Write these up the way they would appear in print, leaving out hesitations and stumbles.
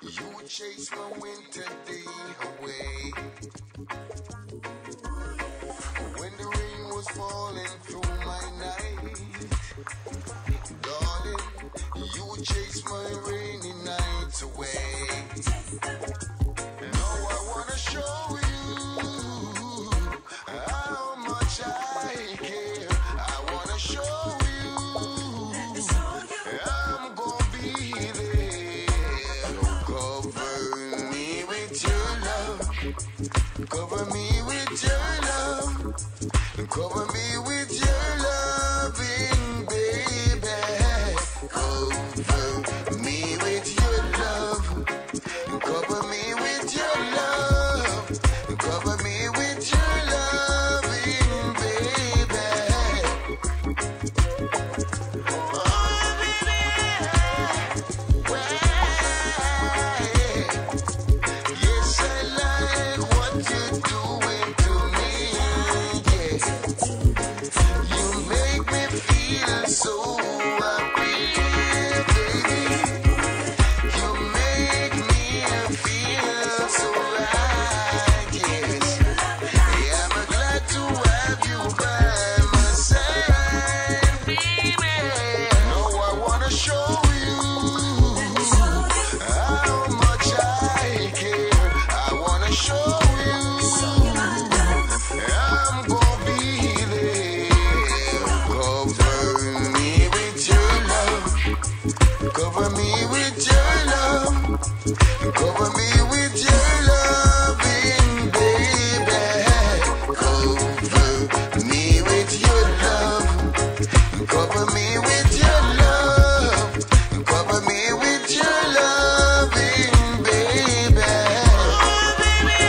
You would chase my winter day away. When the rain was falling through my night, darling, you would chase my rainy nights away. Now I wanna show you how much I care. I wanna show you I'm gonna be there. Cover me with your love. Cover me with your love. Cover me with your loving, baby. Cover me with your love. Cover me with your love. Cover me with your loving, baby. Oh, baby. Why? Yes, I like what you're doing to me. Yes. You make me feel so happy, baby. You make me feel so right, yes. Yeah, I'm glad to have you by my side, baby. Now I wanna show you how much I care. I wanna show you I'm gonna be there. Cover me with your love. Cover me with your love. Cover me with your loving, baby. Cover me with your love. Cover me with your love. Cover me with your loving, baby. Oh, baby.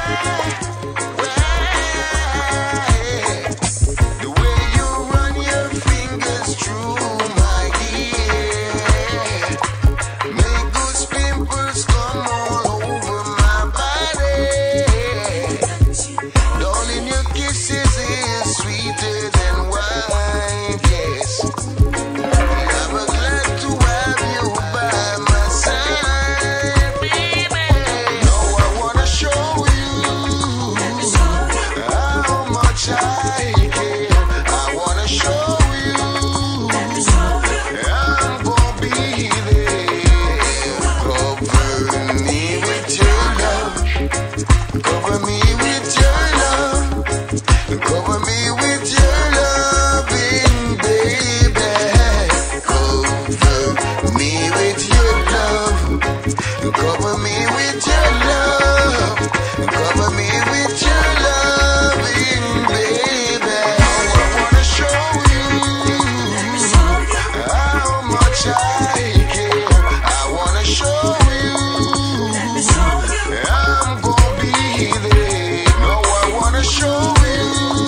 Why? The way you run your fingers through my hair make those pimples come all over my body. Darling, your kisses is sweeter than wine, yes. I'm glad to have you by my side, baby. Now I wanna show you how much I care. I wanna show you I'm gonna be there. Cover me with your love. Cover me with your love. Cover me with your loving, baby. Cover me with your love. Cover me with your love. Cover me with your loving, baby. I wanna show you how much I care. I wanna show you I'm gonna be there. No, I wanna show you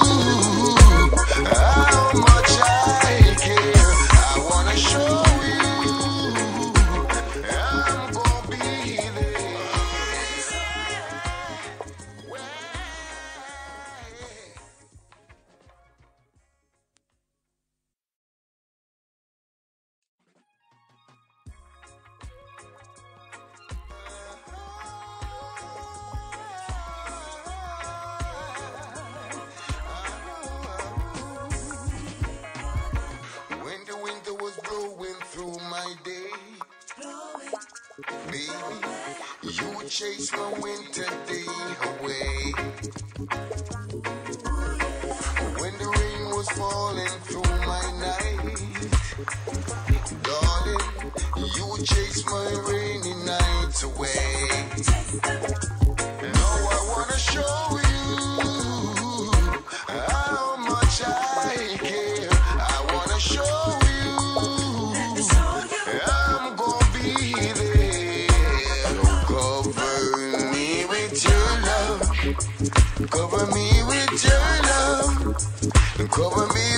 how much I care. I wanna show you I'm gonna be there. When the winter was blowing through my day, baby, you would chase my winter day away. When the rain was falling through my night, darling, you would chase my rainy nights away. Now I wanna show you how much I care. I wanna show you I'm gonna be there. Cover me with your love. Cover me with your love. Cover me